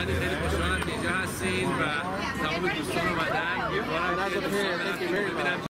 خیلی خوشحالم که اینجا هستین و تمام دوستان اومدن.